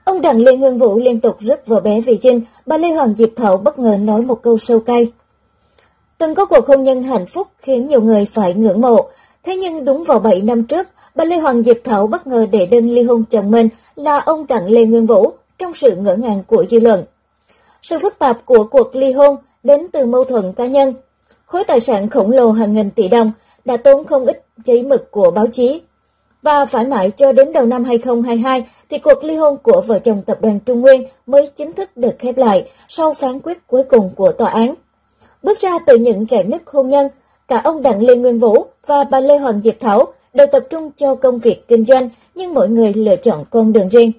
Ông Đặng Lê Nguyên Vũ liên tục rước vợ bé về dinh, bà Lê Hoàng Diệp Thảo bất ngờ nói một câu sâu cay. Từng có cuộc hôn nhân hạnh phúc khiến nhiều người phải ngưỡng mộ, thế nhưng đúng vào 7 năm trước, bà Lê Hoàng Diệp Thảo bất ngờ để đơn ly hôn chồng mình là ông Đặng Lê Nguyên Vũ trong sự ngỡ ngàng của dư luận. Sự phức tạp của cuộc ly hôn đến từ mâu thuẫn cá nhân. Khối tài sản khổng lồ hàng nghìn tỷ đồng đã tốn không ít giấy mực của báo chí. Và phải mãi cho đến đầu năm 2022 thì cuộc ly hôn của vợ chồng tập đoàn Trung Nguyên mới chính thức được khép lại sau phán quyết cuối cùng của tòa án. Bước ra từ những rạn nứt hôn nhân, cả ông Đặng Lê Nguyên Vũ và bà Lê Hoàng Diệp Thảo đều tập trung cho công việc kinh doanh, nhưng mỗi người lựa chọn con đường riêng.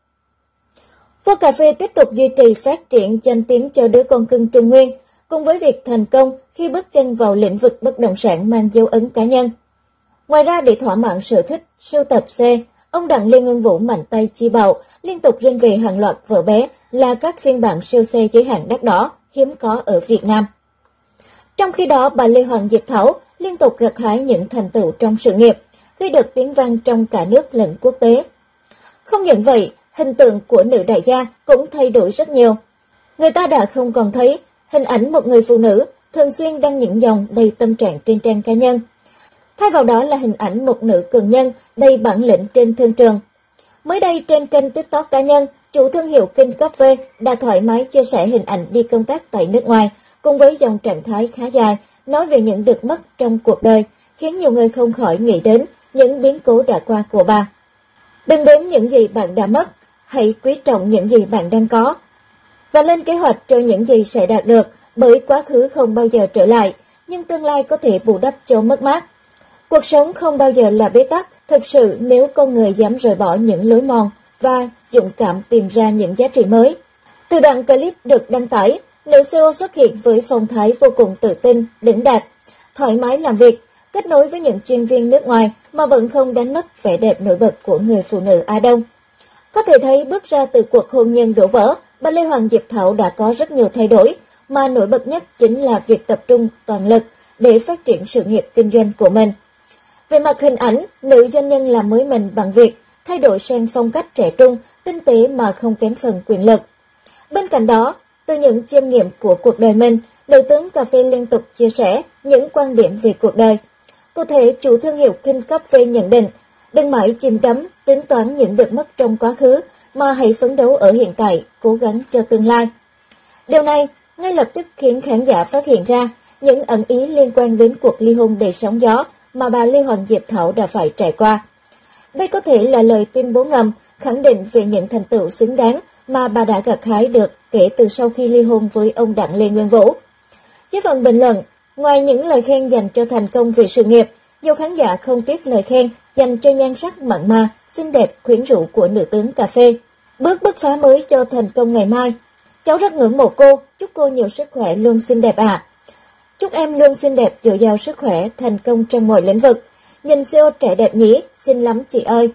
Vua Cà Phê tiếp tục duy trì phát triển danh tiếng cho đứa con cưng Trung Nguyên, cùng với việc thành công khi bước chân vào lĩnh vực bất động sản mang dấu ấn cá nhân. Ngoài ra, để thỏa mãn sở thích sưu tập xe, ông Đặng Lê Nguyên Vũ mạnh tay chi bạo, liên tục rinh về hàng loạt vợ bé là các phiên bản siêu xe giới hạn đắt đỏ, hiếm có ở Việt Nam. Trong khi đó, bà Lê Hoàng Diệp Thảo liên tục gặt hái những thành tựu trong sự nghiệp, gây được tiếng vang trong cả nước lẫn quốc tế. Không những vậy, hình tượng của nữ đại gia cũng thay đổi rất nhiều. Người ta đã không còn thấy hình ảnh một người phụ nữ thường xuyên đăng những dòng đầy tâm trạng trên trang cá nhân. Thay vào đó là hình ảnh một nữ cường nhân đầy bản lĩnh trên thương trường. Mới đây trên kênh TikTok cá nhân, chủ thương hiệu King Coffee đã thoải mái chia sẻ hình ảnh đi công tác tại nước ngoài, cùng với dòng trạng thái khá dài, nói về những được mất trong cuộc đời, khiến nhiều người không khỏi nghĩ đến những biến cố đã qua của bà. Đừng đếm những gì bạn đã mất, hãy quý trọng những gì bạn đang có. Và lên kế hoạch cho những gì sẽ đạt được, bởi quá khứ không bao giờ trở lại, nhưng tương lai có thể bù đắp cho mất mát. Cuộc sống không bao giờ là bế tắc, thực sự nếu con người dám rời bỏ những lối mòn và dũng cảm tìm ra những giá trị mới. Từ đoạn clip được đăng tải, nữ CEO xuất hiện với phong thái vô cùng tự tin, đỉnh đạt, thoải mái làm việc, kết nối với những chuyên viên nước ngoài mà vẫn không đánh mất vẻ đẹp nổi bật của người phụ nữ Á Đông. Có thể thấy bước ra từ cuộc hôn nhân đổ vỡ, bà Lê Hoàng Diệp Thảo đã có rất nhiều thay đổi, mà nổi bật nhất chính là việc tập trung toàn lực để phát triển sự nghiệp kinh doanh của mình. Về mặt hình ảnh, nữ doanh nhân làm mới mình bằng việc thay đổi sang phong cách trẻ trung, tinh tế mà không kém phần quyền lực. Bên cạnh đó, từ những chiêm nghiệm của cuộc đời mình, nữ tướng cà phê liên tục chia sẻ những quan điểm về cuộc đời. Cụ thể, chủ thương hiệu King Coffee nhận định, đừng mãi chìm đắm, tính toán những được mất trong quá khứ, mà hãy phấn đấu ở hiện tại, cố gắng cho tương lai. Điều này ngay lập tức khiến khán giả phát hiện ra những ẩn ý liên quan đến cuộc ly hôn đầy sóng gió mà bà Lê Hoàng Diệp Thảo đã phải trải qua. Đây có thể là lời tuyên bố ngầm khẳng định về những thành tựu xứng đáng mà bà đã gặt hái được kể từ sau khi ly hôn với ông Đặng Lê Nguyên Vũ. Dưới phần bình luận, ngoài những lời khen dành cho thành công về sự nghiệp, nhiều khán giả không tiếc lời khen dành cho nhan sắc mặn mà, xinh đẹp, quyến rũ của nữ tướng cà phê. Bước bứt phá mới cho thành công ngày mai. Cháu rất ngưỡng mộ cô, chúc cô nhiều sức khỏe, luôn xinh đẹp ạ. Chúc em luôn xinh đẹp, dồi dào sức khỏe, thành công trong mọi lĩnh vực. Nhìn CEO trẻ đẹp nhỉ, xinh lắm chị ơi.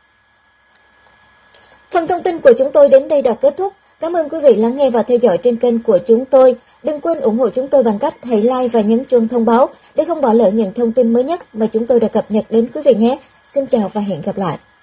Phần thông tin của chúng tôi đến đây đã kết thúc. Cảm ơn quý vị lắng nghe và theo dõi trên kênh của chúng tôi. Đừng quên ủng hộ chúng tôi bằng cách hãy like và nhấn chuông thông báo để không bỏ lỡ những thông tin mới nhất mà chúng tôi đã cập nhật đến quý vị nhé. Xin chào và hẹn gặp lại.